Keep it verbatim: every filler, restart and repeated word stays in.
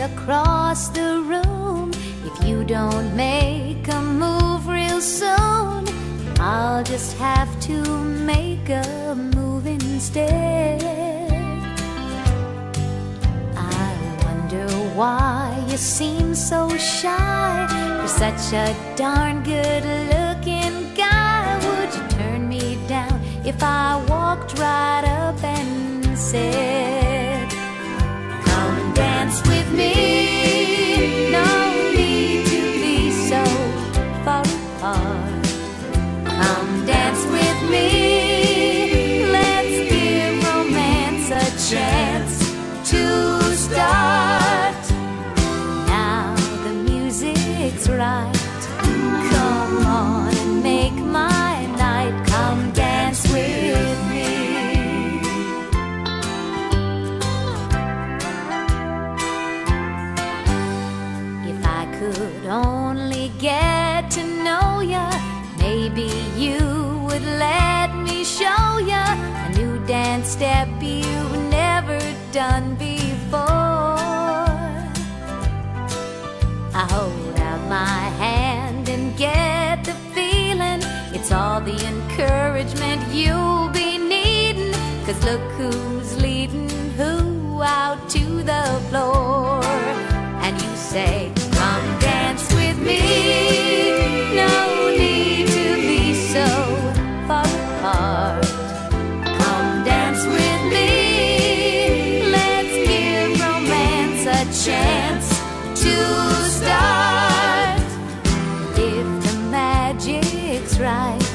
across the room. If you don't make a move real soon, I'll just have to make a move instead. I wonder why you seem so shy. You're such a darn good-looking guy. Would you turn me down if I walked right up and said, "Come dance with me"? No need to be so far apart. Come dance with me. Let's give romance a chance to start. Now the music's right. Come on and make my night. Come dance with me. If I could only get to know ya, maybe you would let me show ya a new dance step you've never done before. I hold out my hand and get the feeling it's all the encouragement you'll be needing. 'Cause look who's leading who out to the floor. And you say, "Come dance with me." No need to be so far apart. Come dance with me. Let's give romance a chance to start. If the magic's right,